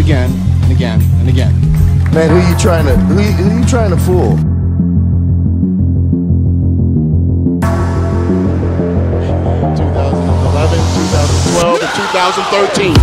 again and again and again. Man, who you trying to fool? 2011, 2012, and 2013.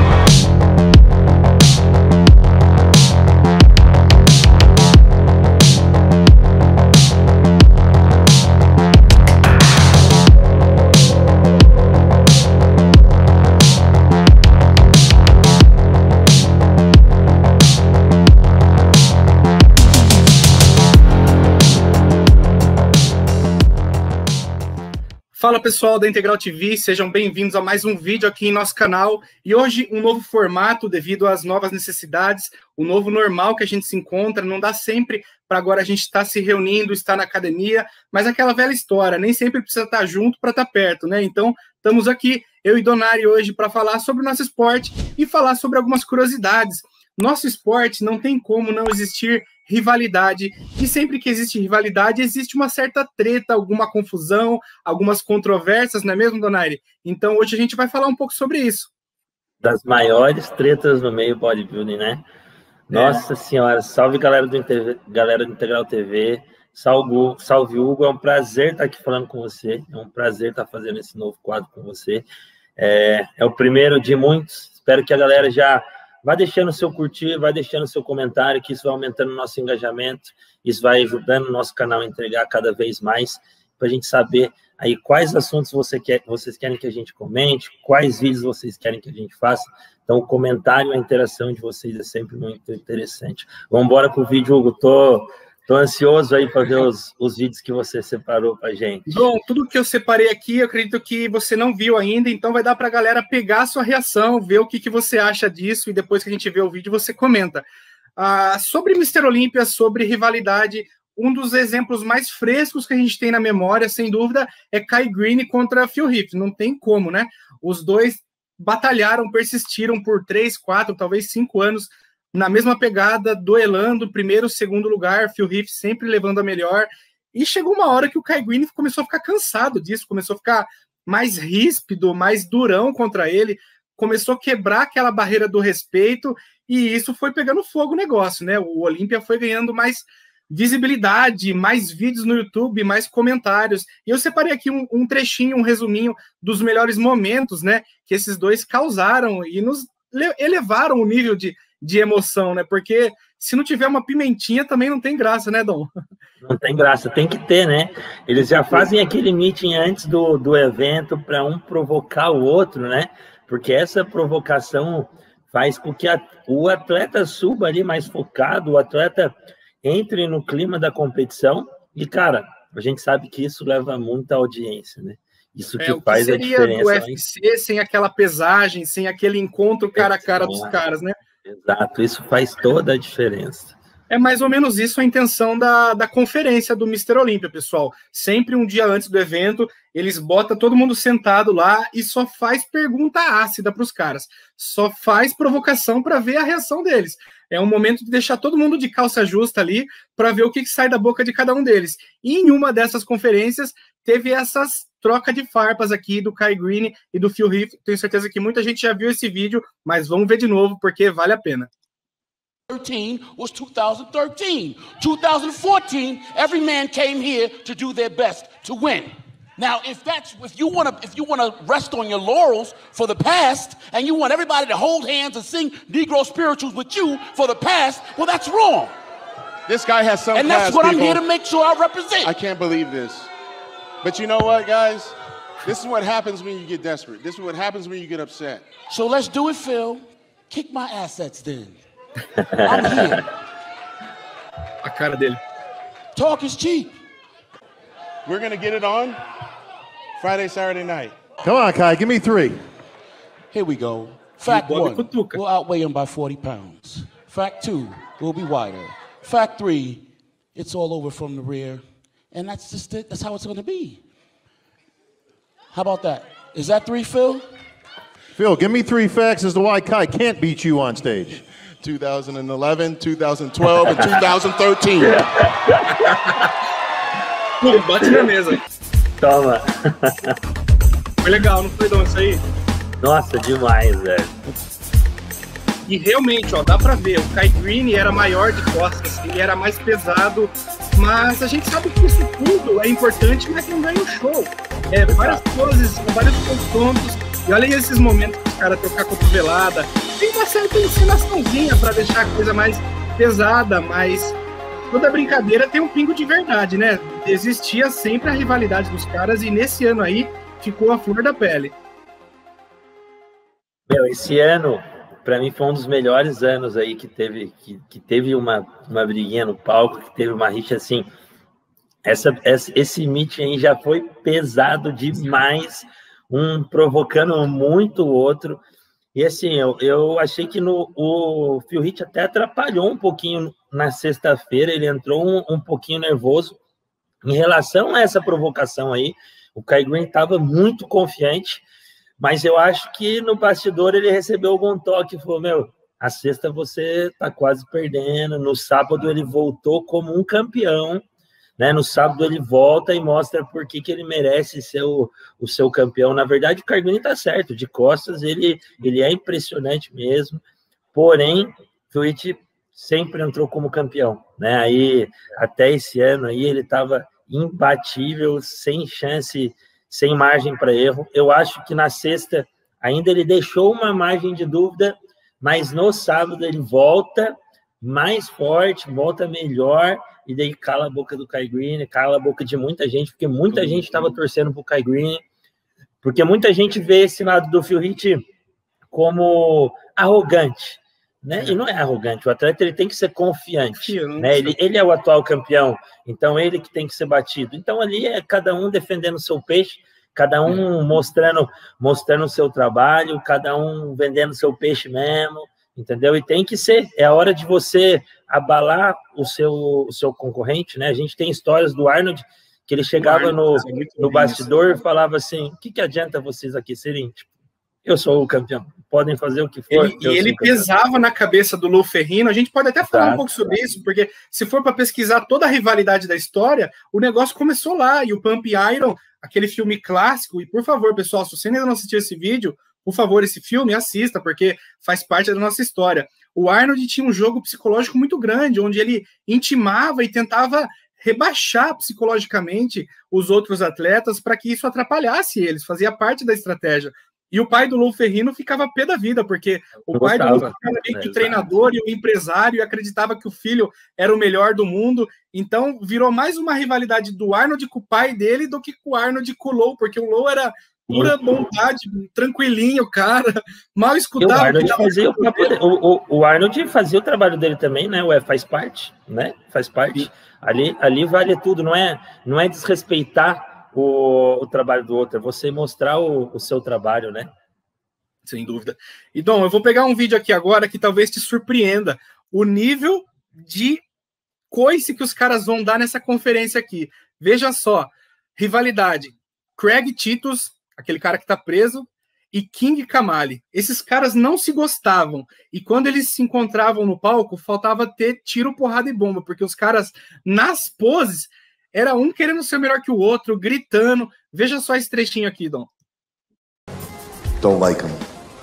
Fala pessoal da Integral TV, sejam bem-vindos a mais um vídeo aqui em nosso canal. E hoje um novo formato devido às novas necessidades, o novo normal que a gente se encontra. Não dá sempre para agora a gente estar se reunindo, estar na academia, mas aquela velha história, nem sempre precisa estar junto para estar perto, né? Então estamos aqui, eu e Donari hoje, para falar sobre o nosso esporte e falar sobre algumas curiosidades. Nosso esporte não tem como não existir rivalidade, e sempre que existe rivalidade, existe uma certa treta, alguma confusão, algumas controvérsias, não é mesmo, Donaire? Então hoje a gente vai falar um pouco sobre isso. Das maiores tretas no meio bodybuilding, né? Nossa senhora, salve galera do Integral TV, salve Hugo, é um prazer estar aqui falando com você, é um prazer estar fazendo esse novo quadro com você. É o primeiro de muitos, espero que a galera já vai deixando o seu curtir, vai deixando o seu comentário, que isso vai aumentando o nosso engajamento, isso vai ajudando o nosso canal a entregar cada vez mais, para a gente saber aí quais assuntos vocês querem que a gente comente, quais vídeos vocês querem que a gente faça. Então, o comentário, a interação de vocês é sempre muito interessante. Vamos embora com o vídeo, Hugo. Tô ansioso aí para ver os vídeos que você separou para a gente. Bom, tudo que eu separei aqui, eu acredito que você não viu ainda, então vai dar para a galera pegar a sua reação, ver o que você acha disso, e depois que a gente vê o vídeo, você comenta. Sobre Mr. Olímpia, sobre rivalidade, um dos exemplos mais frescos que a gente tem na memória, sem dúvida, é Kai Greene contra Phil Heath. Não tem como, né? Os dois batalharam, persistiram por 3, 4, talvez 5 anos, na mesma pegada, duelando, primeiro, segundo lugar, Phil Heath sempre levando a melhor, e chegou uma hora que o Kai Greene começou a ficar cansado disso, começou a ficar mais ríspido, mais durão contra ele, começou a quebrar aquela barreira do respeito, e isso foi pegando fogo o negócio, né? O Olímpia foi ganhando mais visibilidade, mais vídeos no YouTube, mais comentários, e eu separei aqui um trechinho, um resuminho dos melhores momentos, né, que esses dois causaram, e nos elevaram o nível de emoção, né? Porque se não tiver uma pimentinha também não tem graça, né, Dom? Não tem graça, tem que ter, né? Eles já fazem aquele meeting antes do evento para um provocar o outro, né? Porque essa provocação faz com que o atleta suba ali mais focado, o atleta entre no clima da competição e, cara, a gente sabe que isso leva muita audiência, né? Isso que faz a diferença. Do UFC sem aquela pesagem, sem aquele encontro cara a cara dos caras, né? Exato, isso faz toda a diferença. É mais ou menos isso a intenção da conferência do Mr. Olímpia, pessoal. Sempre um dia antes do evento, eles botam todo mundo sentado lá e só faz pergunta ácida para os caras. Só faz provocação para ver a reação deles. É um momento de deixar todo mundo de calça justa ali para ver o que sai da boca de cada um deles. E em uma dessas conferências, teve essas troca de farpas aqui do Kai Greene e do Phil Heath. Tenho certeza que muita gente já viu esse vídeo, mas vamos ver de novo porque vale a pena. 2013 was 2013. 2014, every man came here to do their best to win. Now, if you want to rest on your laurels for the past, and you want everybody to hold hands and sing Negro spirituals with you for the past, well, that's wrong. This guy has some and class, that's what people. I'm here to make sure I represent. I can't believe this. But you know what, guys? This is what happens when you get desperate. This is what happens when you get upset. So let's do it, Phil. Kick my assets then. I'm here. A cara dele. Talk is cheap. We're going to get it on Friday, Saturday night. Come on, Kai, give me 3. Here we go. Fact 1, we'll outweigh him by 40 pounds. Fact 2, we'll be wider. Fact 3, it's all over from the rear. And that's just it. That's how it's going to be. How about that? Is that 3, Phil? Phil, give me 3 facts as to why Kai can't beat you on stage. 2011, 2012, and 2013. Pô, bate na mesa. Toma. Foi legal, não foi, Dom, isso aí? Nossa, demais, velho. E realmente, ó, dá pra ver, o Kai Greene era maior de costas, ele era mais pesado, mas a gente sabe que isso tudo é importante, mas não ganha o show. Várias poses, vários pontos, e olha aí esses momentos que os caras trocar cotovelada, tem uma certa encenaçãozinha pra deixar a coisa mais pesada, mas toda brincadeira tem um pingo de verdade, né? Existia sempre a rivalidade dos caras, e nesse ano aí ficou a flor da pele. Esse ano, para mim, foi um dos melhores anos aí que teve uma briguinha no palco, que teve uma rixa assim. Esse meeting aí já foi pesado demais, um provocando muito o outro. E assim, eu achei que o Phil Heath até atrapalhou um pouquinho na sexta-feira, ele entrou um pouquinho nervoso em relação a essa provocação aí. O Kai Greene estava muito confiante, mas eu acho que no bastidor ele recebeu algum toque, falou, a sexta você tá quase perdendo, no sábado ele voltou como um campeão, né? No sábado ele volta e mostra por que ele merece ser o seu campeão. Na verdade, o Kai Greene tá certo, de costas ele é impressionante mesmo, porém, o Heath sempre entrou como campeão, né? Aí, até esse ano aí, ele tava imbatível, sem chance, sem margem para erro. Eu acho que na sexta ainda ele deixou uma margem de dúvida, mas no sábado ele volta mais forte, volta melhor, e daí cala a boca do Kai Greene, cala a boca de muita gente, porque muita gente estava torcendo pro Kai Greene, porque muita gente vê esse lado do Phil Heath como arrogante, né? E não é arrogante, o atleta ele tem que ser confiante, né? Ele é o atual campeão, então ele que tem que ser batido. Então ali é cada um defendendo o seu peixe, cada um mostrando o seu trabalho, cada um vendendo o seu peixe mesmo, entendeu? E tem que ser, é a hora de você abalar o seu concorrente, né? A gente tem histórias do Arnold, que ele chegava no bastidor e falava assim, o que adianta vocês aqui serem, tipo, eu sou o campeão, podem fazer o que for. Ele pesava na cabeça do Lou Ferrigno, a gente pode até falar um pouco sobre isso, porque se for para pesquisar toda a rivalidade da história, o negócio começou lá, e o Pump Iron, aquele filme clássico, e por favor, pessoal, se você ainda não assistiu esse vídeo, por favor, esse filme, assista, porque faz parte da nossa história. O Arnold tinha um jogo psicológico muito grande, onde ele intimava e tentava rebaixar psicologicamente os outros atletas para que isso atrapalhasse eles, fazia parte da estratégia. E o pai do Lou Ferrigno ficava pé da vida, porque o pai do Lou era meio que o treinador e o empresário, e acreditava que o filho era o melhor do mundo. Então, virou mais uma rivalidade do Arnold com o pai dele do que com o Arnold com o Lou, porque o Lou era pura bondade, tranquilinho, cara, mal escutava. O Arnold fazia o trabalho dele também, né? Faz parte, né? Faz parte. Ali vale tudo, não é desrespeitar o trabalho do outro, é você mostrar o seu trabalho, né? Sem dúvida. E, Dom, eu vou pegar um vídeo aqui agora que talvez te surpreenda o nível de coice que os caras vão dar nessa conferência aqui. Veja só, rivalidade. Craig Titus, aquele cara que tá preso, e King Kamali. Esses caras não se gostavam. E quando eles se encontravam no palco, faltava ter tiro, porrada e bomba, porque os caras, nas poses, era um querendo ser melhor que o outro, gritando. Veja só esse trechinho aqui, Dom. Don't like him.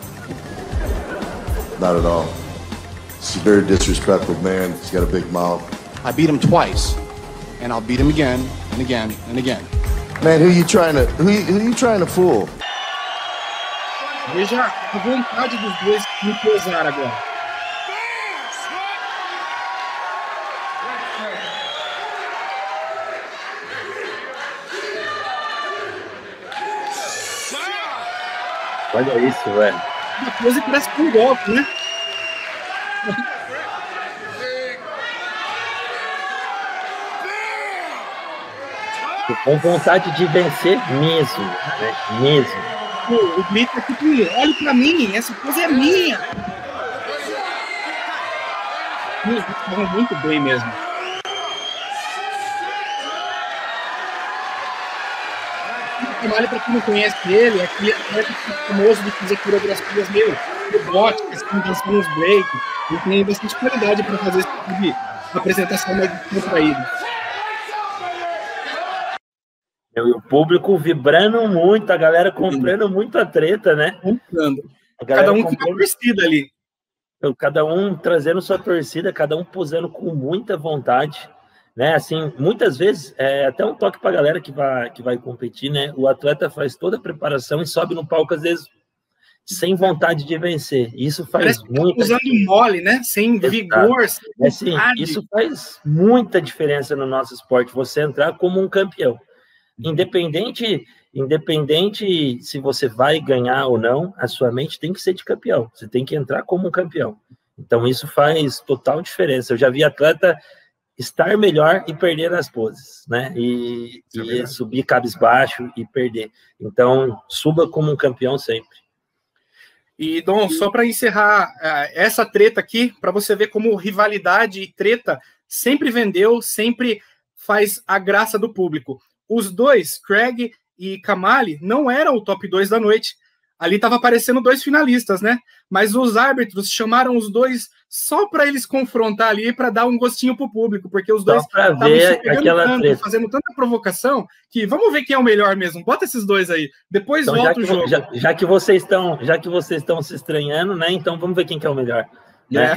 Not at all. He's a very disrespectful man. He's got a big mouth. I beat him twice, and I'll beat him again and again and again. Man, who you trying to fool? Veja a vontade dos dois me posar agora. Olha isso, velho. Uma coisa que parece um golpe, né? Com vontade de vencer mesmo, né? Mesmo. Pô, o grito aqui comigo, olha pra mim, essa coisa é minha. Estavam muito bem mesmo. Olha para quem não conhece ele, é aquele atleta famoso de fazer coreografias meio robóticas, com dançando uns break. Ele tem bastante qualidade para fazer esse tipo de apresentação mais descontraída. E o público vibrando muito, a galera comprando muito a treta, né? Comprando. Cada um com uma torcida ali. cada um trazendo sua torcida, cada um posando com muita vontade, né? Assim, muitas vezes, até um toque para a galera que vai competir, né? O atleta faz toda a preparação e sobe no palco, às vezes, sem vontade de vencer. Isso faz muita usando mole, né? Sem vigor, sem assim, isso faz muita diferença no nosso esporte, você entrar como um campeão. Independente se você vai ganhar ou não, a sua mente tem que ser de campeão. Você tem que entrar como um campeão. Então, isso faz total diferença. Eu já vi atleta estar melhor e perder nas poses, né? E subir cabisbaixo e perder. Então, suba como um campeão sempre. E, Dom, só para encerrar essa treta aqui, para você ver como rivalidade e treta sempre vendeu, sempre faz a graça do público. Os dois, Craig e Kamali, não eram o top 2 da noite. Ali estava aparecendo 2 finalistas, né? Mas os árbitros chamaram os dois só para eles confrontar ali, para dar um gostinho pro público, porque os dois estavam se pegando tanto, fazendo tanta provocação, que vamos ver quem é o melhor mesmo. Bota esses dois aí, depois então, volta o jogo. Já que vocês estão se estranhando, né? Então vamos ver quem que é o melhor. Né?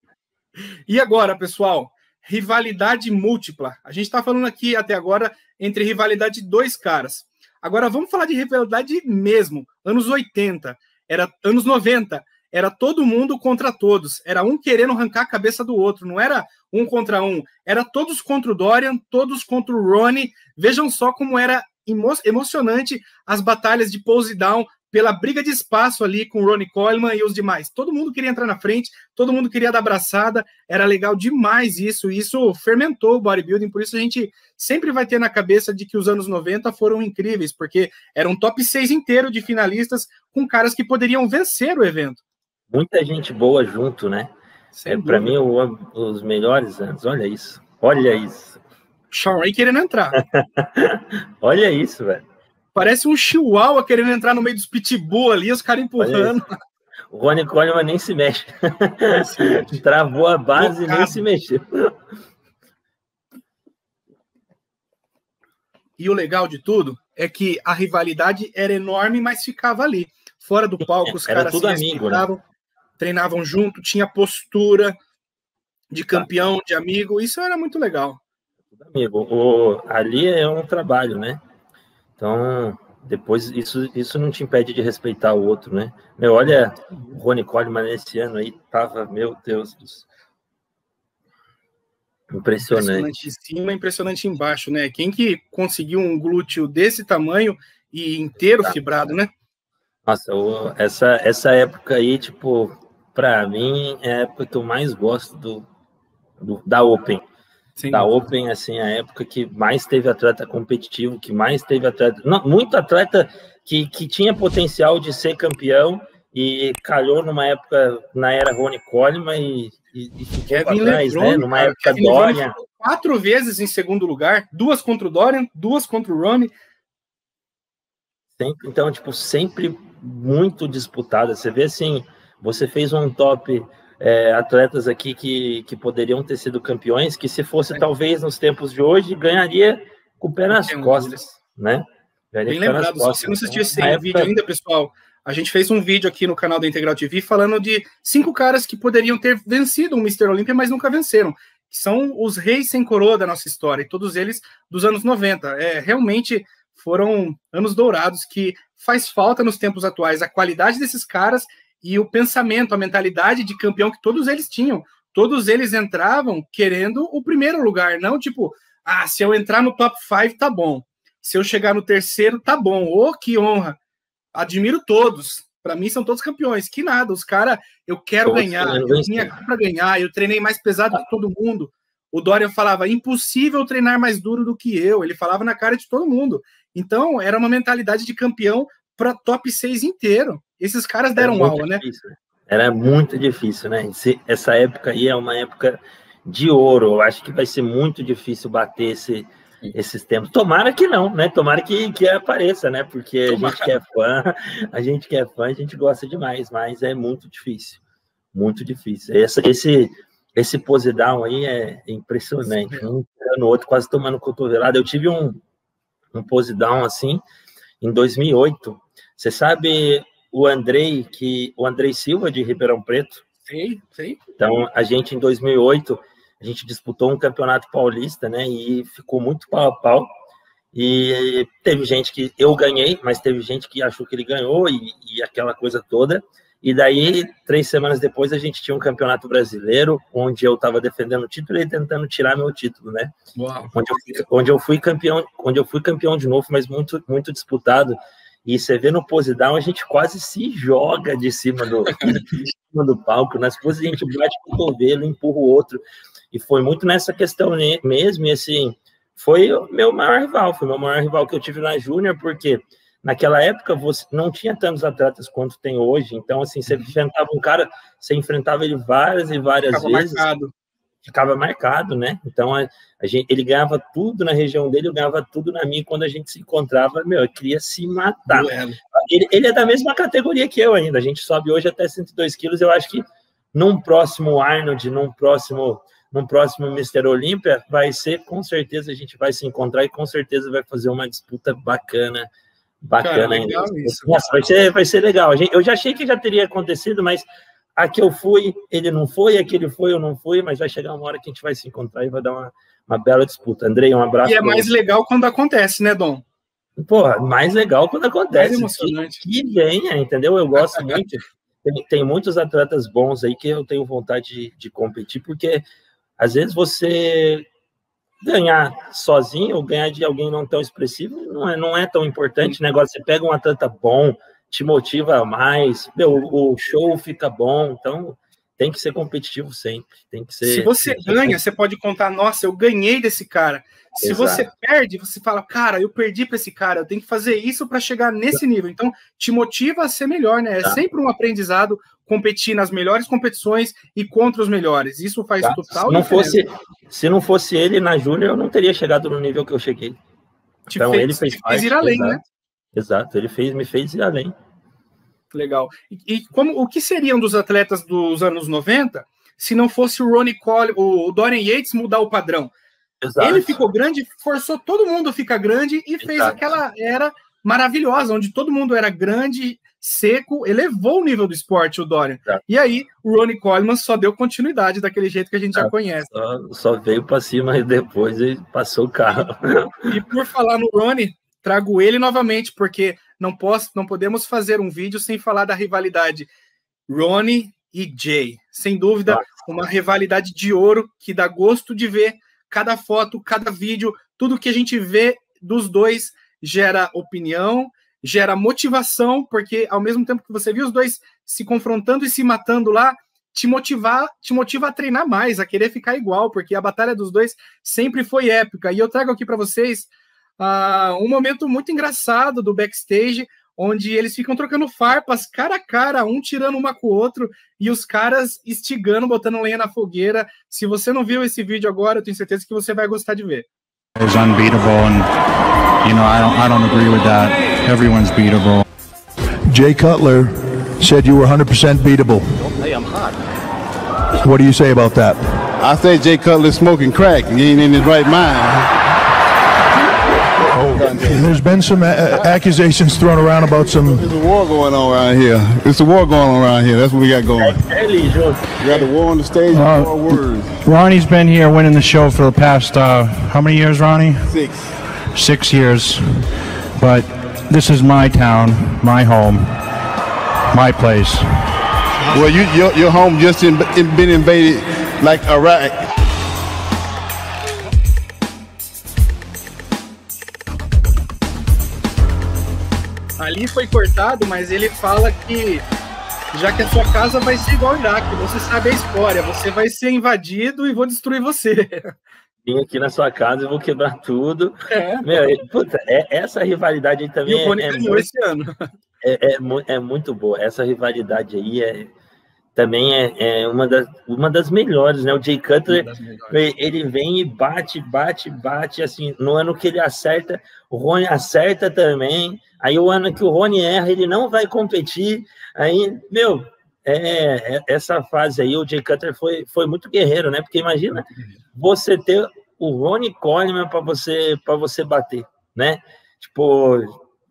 E agora, pessoal, rivalidade múltipla. A gente está falando aqui até agora entre rivalidade de 2 caras. Agora vamos falar de rivalidade mesmo. Anos 80, anos 90, era todo mundo contra todos. Era um querendo arrancar a cabeça do outro. Não era um contra um. Era todos contra o Dorian, todos contra o Ronnie. Vejam só como era emocionante as batalhas de pose down pela briga de espaço ali com o Ronnie Coleman e os demais. Todo mundo queria entrar na frente, todo mundo queria dar abraçada. Era legal demais isso. Isso fermentou o bodybuilding. Por isso a gente sempre vai ter na cabeça de que os anos 90 foram incríveis, porque era um top 6 inteiro de finalistas com caras que poderiam vencer o evento. Muita gente boa junto, né? Para mim, os melhores anos. Olha isso. Olha isso. Sean Ray querendo entrar. Olha isso, velho. Parece um chihuahua querendo entrar no meio dos pitbull ali, os caras empurrando. O Ronnie Coleman nem se mexe. Travou a base e nem se mexeu. E o legal de tudo é que a rivalidade era enorme, mas ficava ali. Fora do palco, os caras se respeitavam, né? Treinavam junto, tinha postura de campeão, de amigo. Isso era muito legal. Amigo, ali é um trabalho, né? Então, depois isso não te impede de respeitar o outro, né? Olha, o Ronnie Coleman nesse ano aí tava, meu Deus do céu. Impressionante em cima, impressionante embaixo, né? Quem que conseguiu um glúteo desse tamanho e inteiro fibrado, né? Nossa, essa época aí, tipo, pra mim, é a época que eu mais gosto da Open. Sim. Da Open, assim, a época que mais teve atleta competitivo, que mais teve atleta... Não, muito atleta que tinha potencial de ser campeão e calhou numa época, na era Ronnie Coleman e ficou para trás, né? Numa época Dorian. 4 vezes em segundo lugar, 2 contra o Dorian, 2 contra o Ronnie. Então, tipo, sempre muito disputada. Você vê, assim, você fez um top... atletas aqui que poderiam ter sido campeões, que se fosse talvez nos tempos de hoje, ganharia com o pé nas costas, né? Bem lembrado, se você não assistiu esse vídeo ainda, pessoal, a gente fez um vídeo aqui no canal da Integral TV falando de 5 caras que poderiam ter vencido o Mr. Olympia, mas nunca venceram, que são os reis sem coroa da nossa história, e todos eles dos anos 90. Realmente foram anos dourados que faz falta nos tempos atuais, a qualidade desses caras e o pensamento, a mentalidade de campeão que todos eles tinham. Todos eles entravam querendo o primeiro lugar, não tipo, se eu entrar no top 5, tá bom. Se eu chegar no terceiro, tá bom. Oh, que honra. Admiro todos. Para mim, são todos campeões. Que nada, os caras, eu quero ganhar. Eu vim aqui para ganhar. Eu treinei mais pesado que todo mundo. O Dorian falava, impossível treinar mais duro do que eu. Ele falava na cara de todo mundo. Então, era uma mentalidade de campeão para top 6 inteiro. Esses caras deram aula, né? Era muito difícil, né? Essa época aí é uma época de ouro. Eu acho que vai ser muito difícil bater esses tempos. Tomara que não, né? Tomara que apareça, né? Porque a gente que é fã, a gente gosta demais, mas é muito difícil. Muito difícil. Esse pose down aí é impressionante. Um no outro, quase tomando cotovelada. Eu tive um pose down assim em 2008. Você sabe... O Andrei Silva, de Ribeirão Preto, Sei. Então, a gente, em 2008, a gente disputou um campeonato paulista, né? E ficou muito pau a pau. E teve gente que eu ganhei, mas teve gente que achou que ele ganhou e aquela coisa toda. E daí, 3 semanas depois, a gente tinha um campeonato brasileiro, onde eu estava defendendo o título e tentando tirar meu título, né? Uau. Onde eu fui campeão de novo, mas muito, muito disputado. E você vê no pose down, a gente quase se joga de cima do palco. Nas poses a gente bate o cotovelo, empurra o outro. E foi muito nessa questão mesmo. E assim, foi o meu maior rival que eu tive na Júnior, porque naquela época você não tinha tantos atletas quanto tem hoje. Então, assim, você enfrentava um cara, você enfrentava ele várias e várias vezes. Ficava marcado, né? Então, ele ganhava tudo na região dele, eu ganhava tudo na minha. Quando a gente se encontrava, eu queria se matar. Ele é da mesma categoria que eu ainda. A gente sobe hoje até 102 quilos. Eu acho que num próximo Arnold, num próximo Mr. Olímpia, vai ser, com certeza, a gente vai se encontrar e com certeza vai fazer uma disputa bacana ainda. Nossa, vai ser legal. Eu já achei que já teria acontecido, mas aqui eu fui, ele não foi, aqui ele foi, eu não fui, mas vai chegar uma hora que a gente vai se encontrar e vai dar uma bela disputa. Andrei, um abraço. E é mais legal quando acontece, né, Dom? Porra, mais legal quando acontece. É emocionante. Que venha, entendeu? Eu gosto muito. Tem muitos atletas bons aí que eu tenho vontade de competir, porque às vezes você ganhar sozinho ou ganhar de alguém não tão expressivo não é tão importante. Negócio, você pega um atleta bom, te motiva mais, o show fica bom, então tem que ser competitivo sempre, tem que ser... Se você ganha, você pode contar, nossa, eu ganhei desse cara. Se você perde, você fala, cara, eu perdi para esse cara, eu tenho que fazer isso para chegar nesse nível. Então, te motiva a ser melhor, né? É sempre um aprendizado competir nas melhores competições e contra os melhores. Isso faz total diferença. Se não fosse ele na Júnior, eu não teria chegado no nível que eu cheguei. Então, ele fez ir além, né? Exato, me fez ir além. Legal. E o que seriam dos atletas dos anos 90 se não fosse o Ronnie Coleman, o Dorian Yates mudar o padrão? Exato. Ele ficou grande, forçou todo mundo a ficar grande e fez aquela era maravilhosa, onde todo mundo era grande, seco, elevou o nível do esporte, o Dorian. E aí, o Ronnie Coleman só deu continuidade daquele jeito que a gente já conhece. Só veio para cima e depois ele passou o carro. E por falar no Ronnie, trago ele novamente, porque não podemos fazer um vídeo sem falar da rivalidade Ronnie e Jay. Sem dúvida, uma rivalidade de ouro que dá gosto de ver. Cada foto, cada vídeo, tudo que a gente vê dos dois gera opinião, gera motivação, porque ao mesmo tempo que você viu os dois se confrontando e se matando lá, te motiva a treinar mais, a querer ficar igual, porque a batalha dos dois sempre foi épica. E eu trago aqui para vocês um momento muito engraçado do backstage, onde eles ficam trocando farpas cara a cara, um tirando uma com o outro, e os caras instigando, botando lenha na fogueira. Se você não viu esse vídeo agora, eu tenho certeza que você vai gostar de ver. It's unbeatable, and I don't agree with that. Everyone's beatable. Jay Cutler said you were 100% beatable. Hey, I'm hot. What do you say about that? I say Jay Cutler smoking crack. He ain't in his right mind. There's been some accusations thrown around about some... There's a war going on around here. It's a war going on around here. That's what we got going. We got the war on the stage, war words. Ronnie's been here winning the show for the past, how many years, Ronnie? 6. 6 years. But this is my town, my home, my place. Well, your home just been invaded like Iraq. Ali foi cortado, mas ele fala que já que a sua casa vai ser igual ao Iraque, você sabe a história, você vai ser invadido e vou destruir você. Vim aqui na sua casa e vou quebrar tudo. Essa rivalidade aí também e o Rony ganhou esse ano. É muito boa. Essa rivalidade aí também é uma das melhores, né? O Jay Cutler, ele vem e bate, assim, no ano que ele acerta, o Rony acerta também, aí o ano que o Rony erra, ele não vai competir, aí, essa fase aí, o Jay Cutler foi muito guerreiro, né? Porque imagina você ter o Ronnie Coleman para você bater, né? Tipo,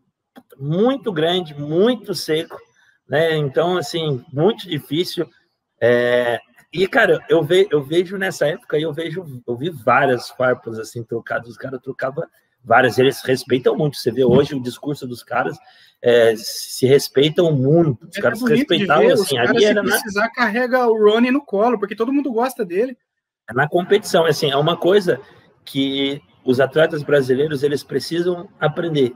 muito grande, muito seco, né? Então, assim, muito difícil. E, cara, eu vejo nessa época, eu vi várias farpas assim trocadas, os caras trocavam várias, eles respeitam muito. Você vê hoje o discurso dos caras, se respeitam muito. Os caras se respeitavam assim. Ali se precisar, carrega o Ronnie no colo, porque todo mundo gosta dele. Na competição, assim, é uma coisa que os atletas brasileiros, eles precisam aprender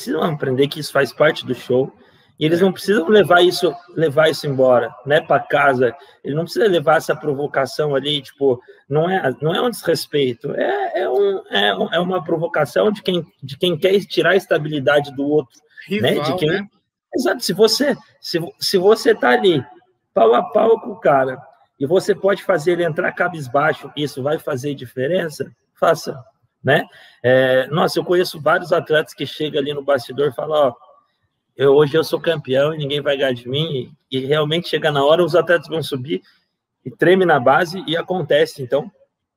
que isso faz parte do show, e eles não precisam levar isso embora, né, para casa. Ele não precisa levar essa provocação ali, tipo, não é um desrespeito, é uma provocação de quem quer tirar a estabilidade do outro, rival, né? De quem, né? Exato. Se você tá ali pau a pau com o cara e você pode fazer ele entrar cabisbaixo, isso vai fazer diferença, faça, né? Nossa, eu conheço vários atletas que chegam ali no bastidor e falam, ó, hoje eu sou campeão e ninguém vai ganhar de mim, e realmente chega na hora, os atletas vão subir e treme na base e acontece. Então,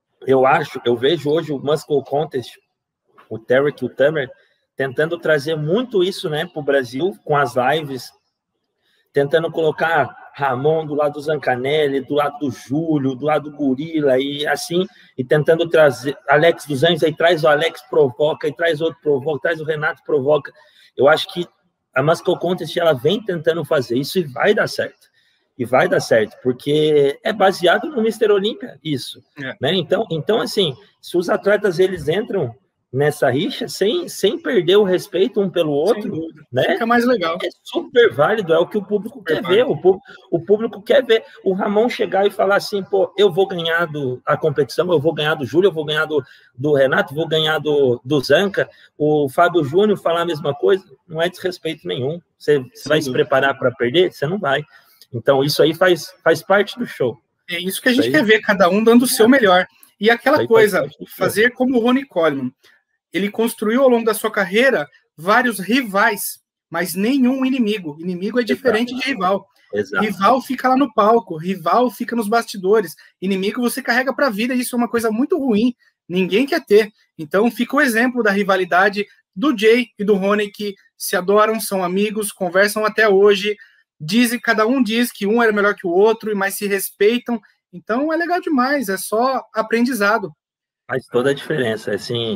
eu vejo hoje o Muscle Contest, o Tarek e o Tamer, tentando trazer muito isso, né, para o Brasil, com as lives, tentando colocar Ramon do lado do Zancanelli, do lado do Júlio, do lado do Gorila, e assim, e tentando trazer Alex dos Anjos, aí traz o Alex, provoca, e traz outro, provoca, traz o Renato, provoca. Eu acho que a Muscle Contest, ela vem tentando fazer isso e vai dar certo. E vai dar certo, porque é baseado no Mr. Olímpia, isso. Né? Então, assim, se os atletas, eles entram nessa rixa sem perder o respeito um pelo outro, né? Fica mais legal. É super válido, é o que o público quer ver. O público quer ver o Ramon chegar e falar assim, pô, eu vou ganhar a competição, eu vou ganhar do Júlio, eu vou ganhar do Renato, vou ganhar do Zanca, o Fábio Júnior falar a mesma coisa, não é desrespeito nenhum. Você vai se preparar para perder? Você não vai. Então, isso aí faz parte do show. É isso que a gente quer ver, cada um dando o seu melhor. E aquela coisa, fazer como o Ronnie Coleman. Ele construiu ao longo da sua carreira vários rivais, mas nenhum inimigo. Inimigo é diferente de rival. Exato. Rival fica lá no palco, rival fica nos bastidores. Inimigo você carrega para a vida, e isso é uma coisa muito ruim. Ninguém quer ter. Então fica o exemplo da rivalidade do Jay e do Ronnie, que se adoram, são amigos, conversam até hoje. Cada um diz que um era melhor que o outro, mas se respeitam. Então é legal demais, é só aprendizado. Faz toda a diferença, assim...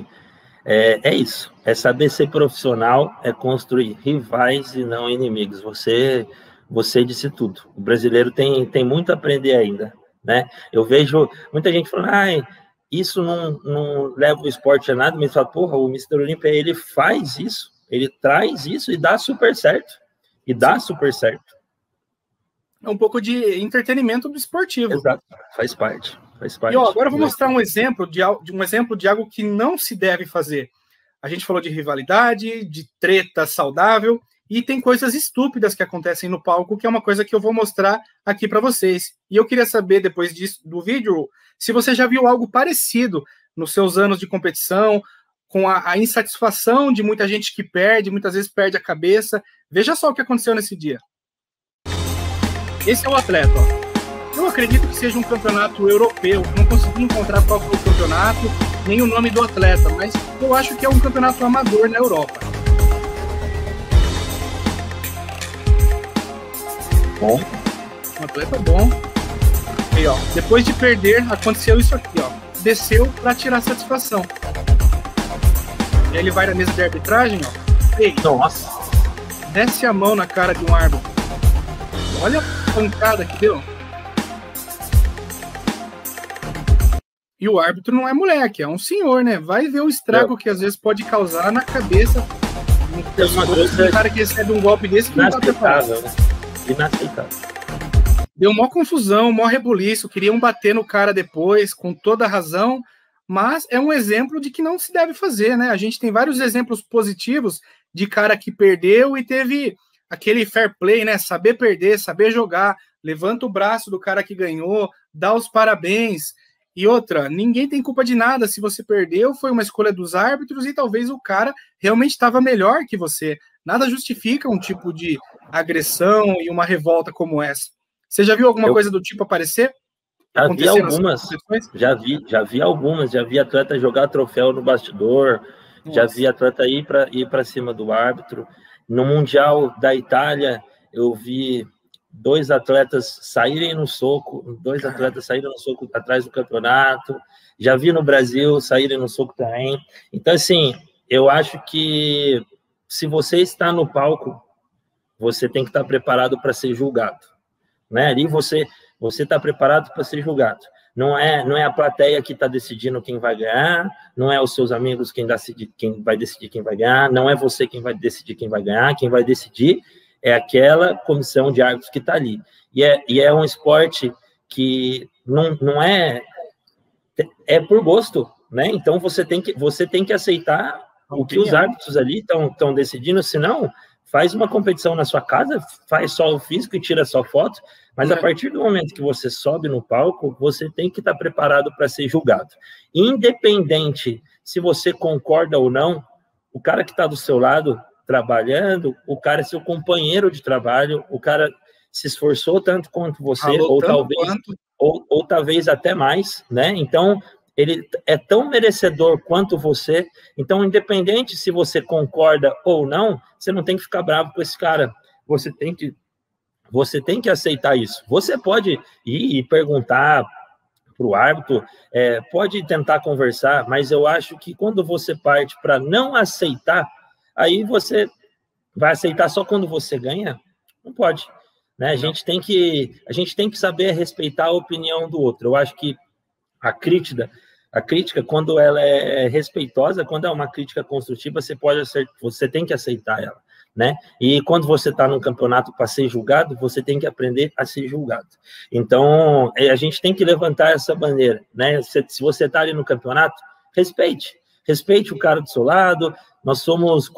É isso, é saber ser profissional, é construir rivais e não inimigos. Você disse tudo. O brasileiro tem muito a aprender ainda, né? Eu vejo muita gente falando, isso não leva o esporte a nada, mas fala, porra, o Mr. Olímpia, ele faz isso, ele traz isso e dá super certo. É um pouco de entretenimento do esportivo. Exato, faz parte. E agora eu vou mostrar um exemplo de algo que não se deve fazer. A gente falou de rivalidade, de treta saudável, e tem coisas estúpidas que acontecem no palco, que é uma coisa que eu vou mostrar aqui para vocês. E eu queria saber, depois do vídeo, se você já viu algo parecido nos seus anos de competição, com a insatisfação de muita gente que perde, muitas vezes perde a cabeça. Veja só o que aconteceu nesse dia. Esse é o atleta, ó. Eu acredito que seja um campeonato europeu. Não consegui encontrar qual foi o campeonato, nem o nome do atleta, mas eu acho que é um campeonato amador na Europa. Bom. Um atleta bom. E, ó, depois de perder, aconteceu isso aqui, ó. Desceu para tirar satisfação. E aí ele vai na mesa de arbitragem, ó. Ei, nossa. Desce a mão na cara de um árbitro. Olha a pancada que deu. E o árbitro não é moleque, é um senhor, né? Vai ver o estrago que às vezes pode causar na cabeça do cara que recebe um golpe desse que não tá preparado. Inaceitável. Deu mó confusão, mó rebuliço, queriam bater no cara depois, com toda a razão, mas é um exemplo de que não se deve fazer, né? A gente tem vários exemplos positivos de cara que perdeu e teve aquele fair play, né? Saber perder, saber jogar, levanta o braço do cara que ganhou, dá os parabéns. E outra, ninguém tem culpa de nada. Se você perdeu, foi uma escolha dos árbitros e talvez o cara realmente estava melhor que você. Nada justifica um tipo de agressão e uma revolta como essa. Você já viu alguma coisa do tipo aparecer? Já vi algumas. Já vi algumas. Já vi atleta jogar troféu no bastidor. Nossa. Já vi atleta ir para cima do árbitro. No Mundial da Itália, eu vi 2 atletas saírem no soco, atrás do campeonato. Já vi no Brasil saírem no soco também. Então, assim, eu acho que se você está no palco, você tem que estar preparado para ser julgado, né? Ali você está preparado para ser julgado. Não é a plateia que está decidindo quem vai ganhar, não é os seus amigos quem vai decidir quem vai ganhar, não é você quem vai decidir quem vai ganhar, quem vai decidir é aquela comissão de árbitros que está ali. E é um esporte que não é por gosto, né? Então você tem que aceitar o que os árbitros ali estão decidindo, senão faz uma competição na sua casa, faz só o físico e tira só foto, mas a partir do momento que você sobe no palco, você tem que estar preparado para ser julgado. Independente se você concorda ou não, o cara que está do seu lado trabalhando, o cara é seu companheiro de trabalho, o cara se esforçou tanto quanto você, ou talvez até mais, né? Então, ele é tão merecedor quanto você. Então, independente se você concorda ou não, você não tem que ficar bravo com esse cara. Você tem que aceitar isso. Você pode ir e perguntar para o árbitro, pode tentar conversar, mas eu acho que quando você parte para não aceitar, aí você vai aceitar só quando você ganha? Não pode, né? A gente tem que saber respeitar a opinião do outro. Eu acho que a crítica, quando ela é respeitosa, quando é uma crítica construtiva, você tem que aceitar ela, né? E quando você está num campeonato para ser julgado, você tem que aprender a ser julgado. Então, a gente tem que levantar essa bandeira, né? Se você está ali no campeonato, respeite o cara do seu lado. Nós somos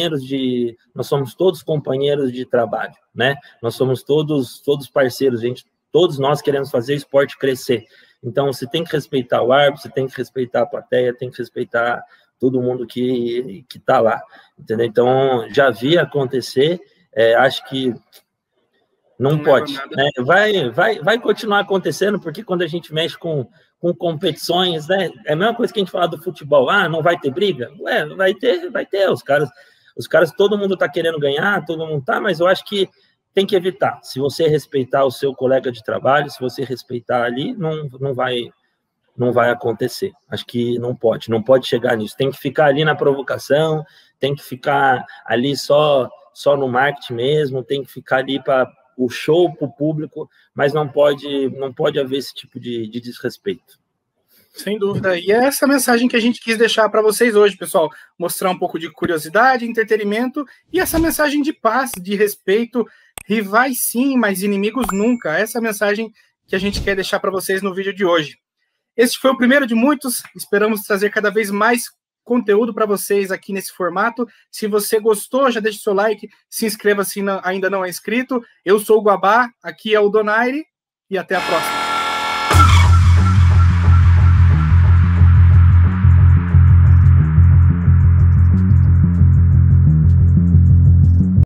todos companheiros de trabalho, né? Nós somos todos parceiros, todos nós queremos fazer o esporte crescer. Então, você tem que respeitar o árbitro, você tem que respeitar a plateia, tem que respeitar todo mundo que está lá, entendeu? Então, já vi acontecer, acho que não pode, né? Vai continuar acontecendo, porque quando a gente mexe com competições, né? É a mesma coisa que a gente fala do futebol, não vai ter briga? Ué, vai ter, os caras, todo mundo está querendo ganhar, todo mundo tá, mas eu acho que tem que evitar. Se você respeitar o seu colega de trabalho, se você respeitar ali, não vai acontecer. Acho que não pode chegar nisso. Tem que ficar ali na provocação, tem que ficar ali só no marketing mesmo, tem que ficar ali para o show, para o público, mas não pode haver esse tipo de desrespeito. Sem dúvida. E é essa mensagem que a gente quis deixar para vocês hoje, pessoal. Mostrar um pouco de curiosidade, entretenimento e essa mensagem de paz, de respeito. Rivais sim, mas inimigos nunca. Essa é a mensagem que a gente quer deixar para vocês no vídeo de hoje. Este foi o primeiro de muitos. Esperamos trazer cada vez mais conteúdo para vocês aqui nesse formato. Se você gostou, já deixa o seu like, se inscreva se ainda não é inscrito. Eu sou o Guabá, aqui é o Donaire e até a próxima.